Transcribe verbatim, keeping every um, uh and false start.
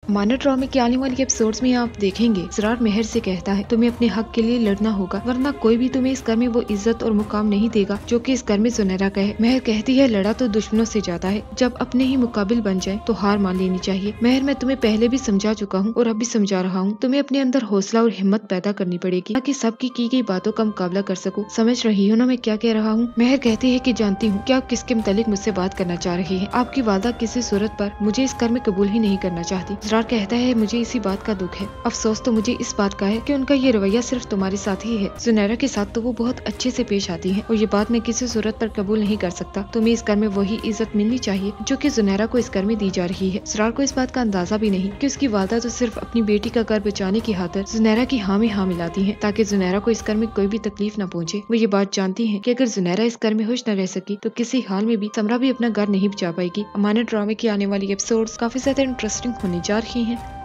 माना ड्रामे के आने वाले एपिसोड्स में आप देखेंगे इसरार मेहर से कहता है तुम्हें अपने हक के लिए लड़ना होगा, वरना कोई भी तुम्हें इस घर में वो इज्जत और मुकाम नहीं देगा जो कि इस घर में जुनैरा का है। मेहर कहती है लड़ा तो दुश्मनों से जाता है, जब अपने ही मुकाबिल बन जाए तो हार मान लेनी चाहिए। मेहर मैं तुम्हें पहले भी समझा चुका हूँ और अब भी समझा रहा हूँ, तुम्हें अपने अंदर हौसला और हिम्मत पैदा करनी पड़ेगी ताकि सबकी की गई बातों का मुकाबला कर सको। समझ रही हो ना मैं क्या कह रहा हूँ? मेहर कहती है कि जानती हूँ कि आप किसके मुतालिक मुझसे बात करना चाह रहे हैं। आपकी वादा किसी सूरत पर मुझे इस घर में कबूल ही नहीं करना चाहती। इसरार कहता है मुझे इसी बात का दुख है, अफसोस तो मुझे इस बात का है कि उनका ये रवैया सिर्फ तुम्हारे साथ ही है। जुनैरा के साथ तो वो बहुत अच्छे से पेश आती है और ये बात मैं किसी सूरत पर कबूल नहीं कर सकता। तुम्हें इस घर में वही इज्जत मिलनी चाहिए जो कि जुनैरा को इस घर में दी जा रही है। इसरार को इस बात का अंदाजा भी नहीं कि उसकी वादा तो सिर्फ अपनी बेटी का घर बचाने की खातिर जुनैरा की हाँ में हाँ मिलाती है ताकि जुनैरा को इस घर में कोई भी तकलीफ न पहुंचे। वो ये बात जानती है कि अगर जुनैरा इस घर में खुश न रह सकी तो किसी हाल में भी समरा भी अपना घर नहीं बचा पाएगी। अमानत ड्रामे की आने वाली एपिसोड्स काफी ज्यादा इंटरेस्टिंग होने जा रही हैं।